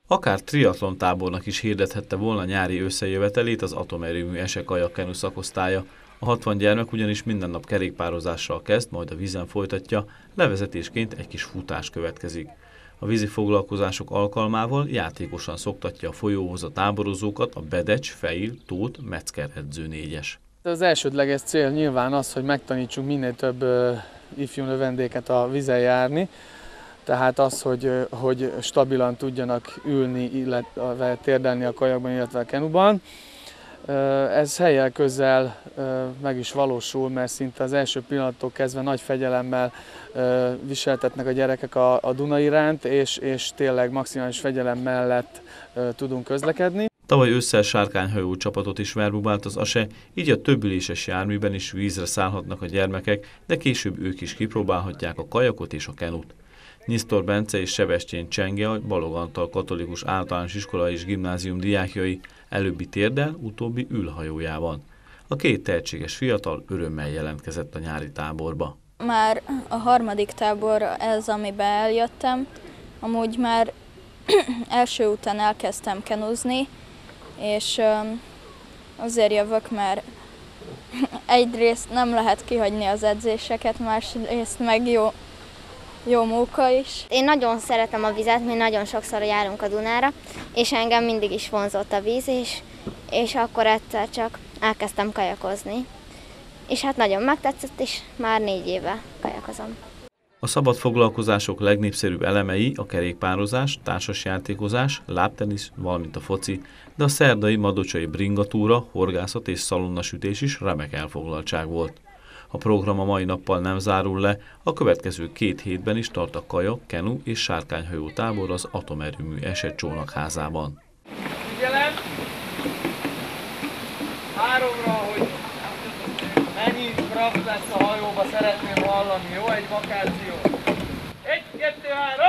Akár triatlon tábornak is hirdethette volna nyári összejövetelét az atomerőmű ESE kajak-kenu szakosztálya. A 60 gyermek ugyanis minden nap kerékpározással kezd, majd a vízen folytatja, levezetésként egy kis futás következik. A vízi foglalkozások alkalmával játékosan szoktatja a folyóhoz a táborozókat a Bedecs, Fejl, Tóth, Metzger edző 4-es. Az elsődleges cél nyilván az, hogy megtanítsunk minél több ifjú növendéket a vízen járni, tehát az, hogy stabilan tudjanak ülni, illetve térdelni a kajakban, illetve a kenuban. Ez helyel közel meg is valósul, mert szinte az első pillanattól kezdve nagy fegyelemmel viseltetnek a gyerekek a Duna iránt, és tényleg maximális fegyelem mellett tudunk közlekedni. Tavaly ősszel sárkányhajó csapatot is verbubált az ASE, így a több üléses járműben is vízre szállhatnak a gyermekek, de később ők is kipróbálhatják a kajakot és a kenut. Nyisztor Bence és Sebestyén Csenge a Balogh Antal Katolikus Általános Iskola és Gimnázium diákjai, előbbi térdel, utóbbi ülhajójában. A két tehetséges fiatal örömmel jelentkezett a nyári táborba. Már a harmadik tábor ez, amiben eljöttem. Amúgy már első után elkezdtem kenuzni, és azért jövök, mert egyrészt nem lehet kihagyni az edzéseket, másrészt meg jó móka is. Én nagyon szeretem a vizet, mi nagyon sokszor járunk a Dunára, és engem mindig is vonzott a víz is, és akkor egyszer csak elkezdtem kajakozni. És hát nagyon megtetszett, és már 4 éve kajakozom. A szabad foglalkozások legnépszerűbb elemei a kerékpározás, társasjátékozás, lábtenisz, valamint a foci, de a szerdai madocsai bringatúra, horgászat és szalonnasütés is remek elfoglaltság volt. A program a mai nappal nem zárul le, a következő 2 hétben is tart a kajak, kenu és sárkányhajó tábor az atomerőmű ESE csónakházában. Figyelem! 3-ra, hogy mennyi kraft lesz a hajóba, szeretném hallani, jó? Egy vakáció. 1, 2, 3!